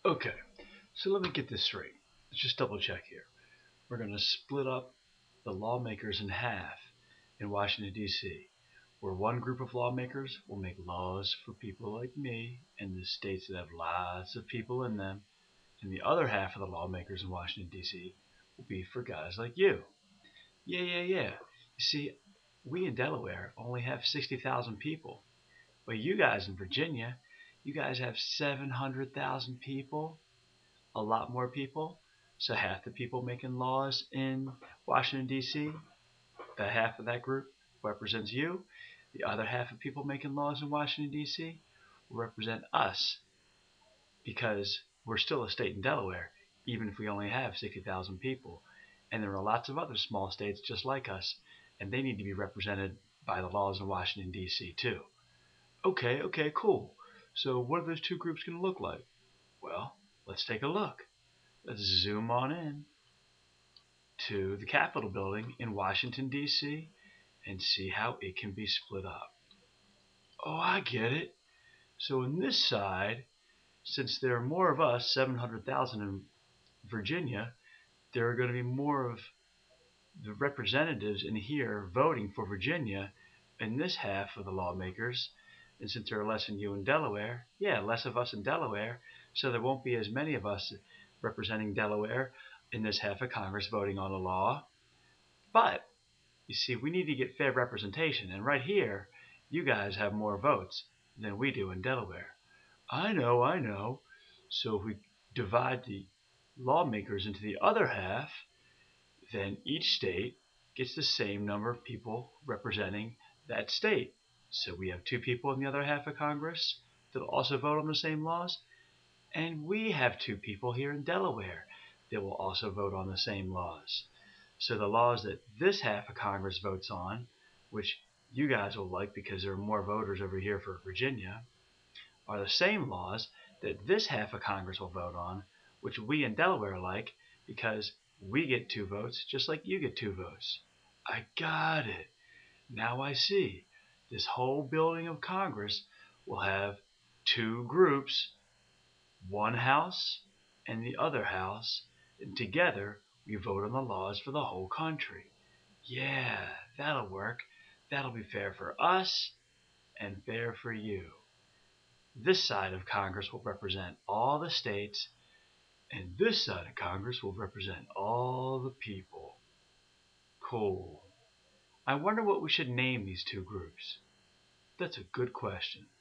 Okay, so let me get this straight. Let's just double check here. We're going to split up the lawmakers in half in Washington, D.C., where one group of lawmakers will make laws for people like me in the states that have lots of people in them, and the other half of the lawmakers in Washington, D.C. will be for guys like you. Yeah. You see, we in Delaware only have 60,000 people, but you guys in Virginia, you guys have 700,000 people, a lot more people. So half the people making laws in Washington, D.C., the half of that group represents you. The other half of people making laws in Washington, D.C. will represent us because we're still a state in Delaware, even if we only have 60,000 people. And there are lots of other small states just like us, and they need to be represented by the laws in Washington, D.C. too. Okay, cool. So what are those two groups going to look like? Well, let's take a look. Let's zoom on in to the Capitol building in Washington, D.C. and see how it can be split up. Oh, I get it. So on this side, since there are more of us, 700,000 in Virginia, there are going to be more of the representatives in here voting for Virginia in this half of the lawmakers. And since there are less than you in Delaware, less of us in Delaware, so there won't be as many of us representing Delaware in this half of Congress voting on a law. But, you see, we need to get fair representation, and right here, you guys have more votes than we do in Delaware. I know. So if we divide the lawmakers into the other half, then each state gets the same number of people representing that state. So we have two people in the other half of Congress that will also vote on the same laws, and we have two people here in Delaware that will also vote on the same laws. So the laws that this half of Congress votes on, which you guys will like because there are more voters over here for Virginia, are the same laws that this half of Congress will vote on, which we in Delaware like because we get two votes just like you get two votes. I got it. Now I see. This whole building of Congress will have two groups, one house and the other house, and together we vote on the laws for the whole country. Yeah, that'll work. That'll be fair for us and fair for you. This side of Congress will represent all the states, and this side of Congress will represent all the people. Cool. I wonder what we should name these two groups. That's a good question.